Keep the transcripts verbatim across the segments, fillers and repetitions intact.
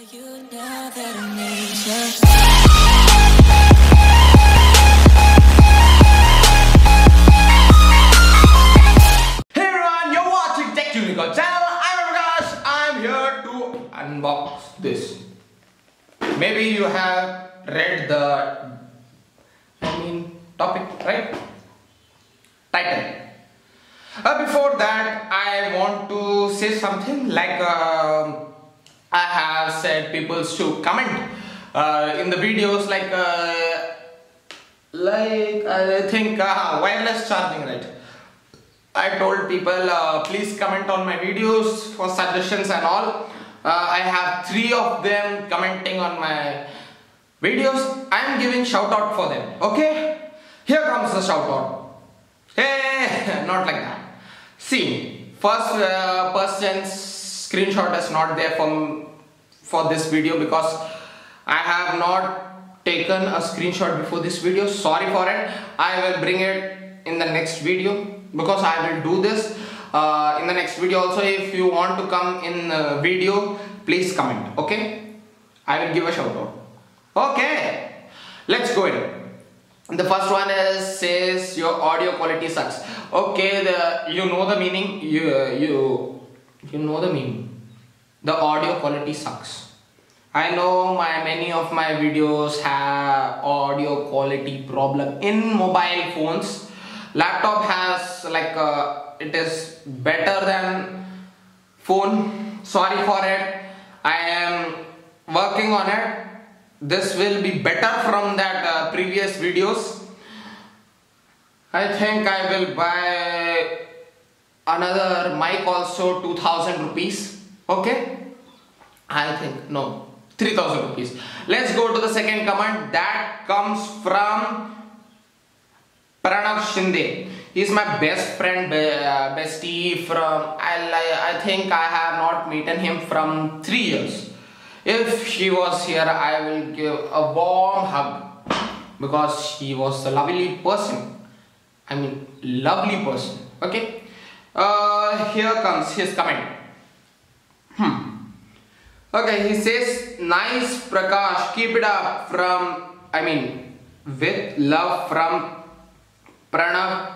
You know that I need you. Hey everyone, you're watching Tech Unicorn channel. I'm Prakash. I'm here to unbox this. Maybe you have read the I mean topic, right? Title. Uh, before that, I want to say something like uh, I have said people to comment uh, in the videos like uh, like I think uh, wireless charging, right? I told people uh, please comment on my videos for suggestions and all. Uh, I have three of them commenting on my videos. I am giving shout out for them. Okay, here comes the shout out. Hey, not like that. See, first uh, person's screenshot is not there from for this video because I have not taken a screenshot before this video. Sorry for it. I will bring it in the next video because I will do this uh, in the next video also. If you want to come in the video, please comment. Okay, I will give a shout out. Okay, let's go in. The first one is says your audio quality sucks. Okay, the you know the meaning. You uh, you you know the meaning. The audio quality sucks. I know my many of my videos have audio quality problem in mobile phones. Laptop has like uh, it is better than phone. Sorry for it. I am working on it. This will be better from that uh, previous videos. I think I will buy another mic also, two thousand rupees. Okay, I think no, three thousand rupees. Let's go to the second comment that comes from Pranav Shinde. He's my best friend, uh, bestie from I, I think I have not meeten him from three years. If she was here, I will give a warm hug because she was a lovely person. I mean, lovely person. Okay. Uh, here comes his comment. Hmm. Okay, he says, "Nice Prakash, keep it up." From I mean, with love from Pranav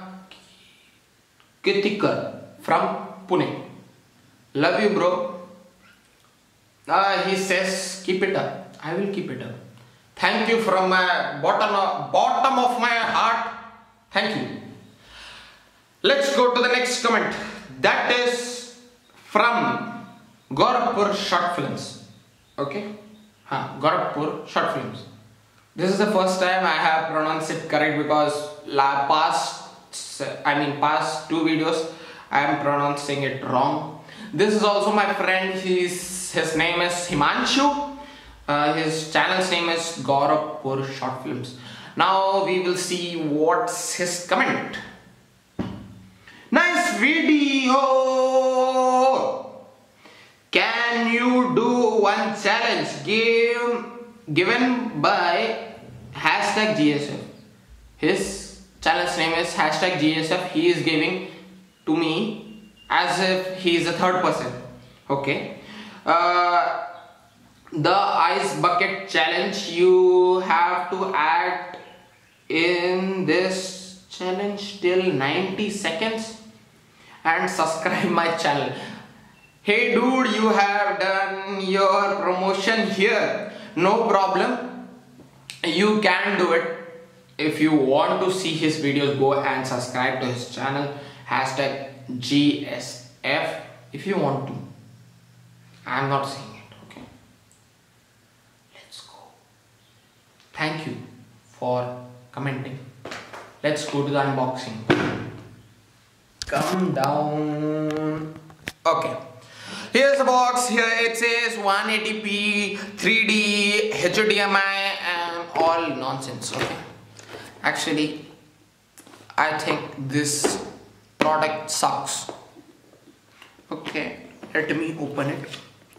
Kitikar from Pune. Love you, bro. Uh, he says, keep it up. I will keep it up. Thank you from my bottom of, bottom of my heart. Thank you. Let's go to the next comment. That is from Gorakhpur Short Films. Okay? Huh, Gorakhpur Short Films. This is the first time I have pronounced it correct because la past, I mean past two videos I am pronouncing it wrong. This is also my friend. He's His name is Himanshu. Uh, his channel's name is Gorakhpur Short Films. Now we will see what's his comment. Nice video. Can you do one challenge give, given by hashtag G S F? His channel's name is hashtag G S F. He is giving to me as if he is a third person. Okay. Uh, the ice bucket challenge, you have to act in this challenge till ninety seconds and subscribe my channel. Hey dude, you have done your promotion here. No problem, you can do it. If you want to see his videos, go and subscribe to his channel, hashtag G S F if you want to. I am not saying it, okay? Let's go. Thank you for commenting. Let's go to the unboxing. Come down. Okay. Here's the box. Here it says one eighty p, three D, H D M I and all nonsense, okay? Actually, I think this product sucks. Okay, let me open it.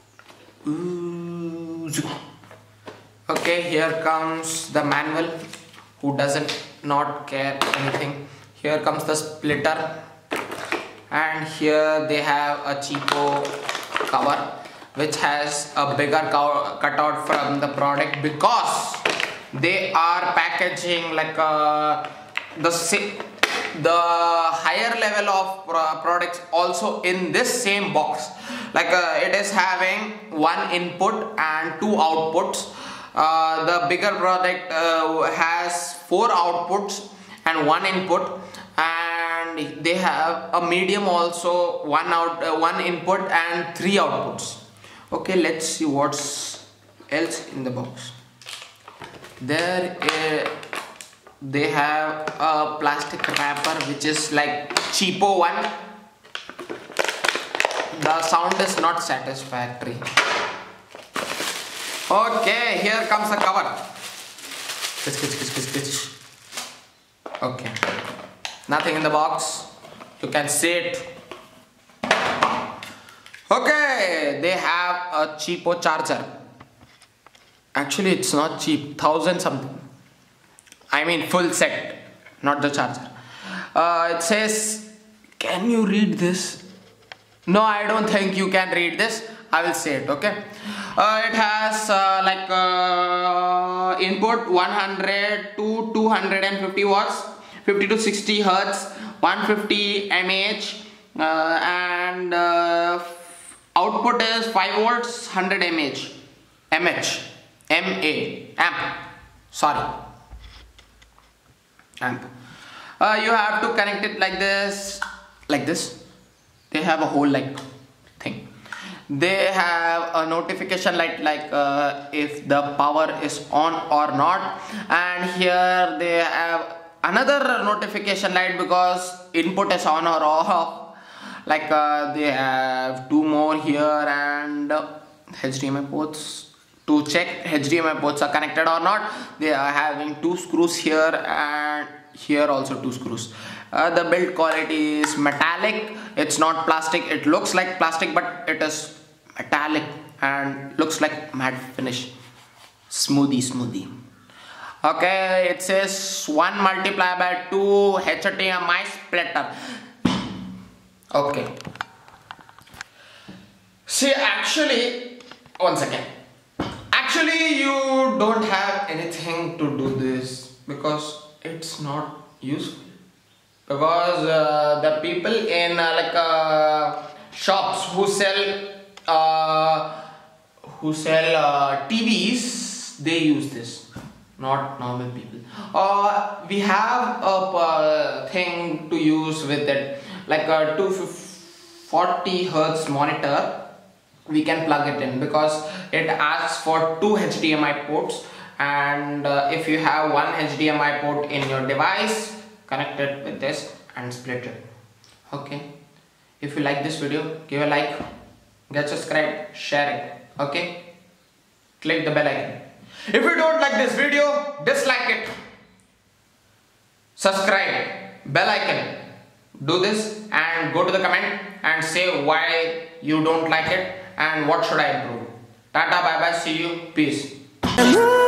Ooh. Okay, here comes the manual. Who doesn't not care anything? Here comes the splitter, and here they have a cheapo cover which has a bigger cutout from the product, because they are packaging like uh, the the higher level of products also in this same box. Like uh, it is having one input and two outputs. Uh, the bigger product uh, has four outputs and one input, and they have a medium also one out uh, one input and three outputs. Okay, let's see what's else in the box. There uh, they have a plastic wrapper which is like cheapo one. The sound is not satisfactory. Okay, here comes the cover. Okay, nothing in the box. You can see it. Okay, they have a cheapo charger. Actually, it's not cheap, thousand something. I mean full set, not the charger. Uh, it says, can you read this? No, I don't think you can read this. I will say it, okay? Uh, it has uh, like uh, input one hundred to two hundred fifty watts, fifty to sixty hertz, one hundred fifty milliamps, uh, and uh, output is five volts, one hundred milliamps, mAh, M A, amp, sorry, amp. Uh, you have to connect it like this, like this. They have a whole like thing. They have a notification light, like uh, if the power is on or not, and here they have another notification light because input is on or off. Like uh, they have two more here, and uh, H D M I ports to check H D M I ports are connected or not. They are having two screws here, and here also two screws. Uh, the build quality is metallic. It's not plastic. It looks like plastic, but it is metallic and looks like matte finish. Smoothie, smoothie. Okay, it says one multiplied by two H D M I splitter. Okay. See, actually, one second. Actually, you don't have anything to do this because it's not useful. Because uh, the people in uh, like uh, shops who sell uh, who sell uh, T Vs, they use this, not normal people. Uh, we have a uh, thing to use with it, like a two forty hertz monitor. We can plug it in because it asks for two H D M I ports, and uh, if you have one H D M I port in your device, connect it with this and split it. Okay, if you like this video, give a like, get subscribed, share it. Okay, click the bell icon. If you don't like this video, dislike it, subscribe, bell icon, do this and go to the comment and say why you don't like it and what should I improve. Tata, bye bye, see you, peace.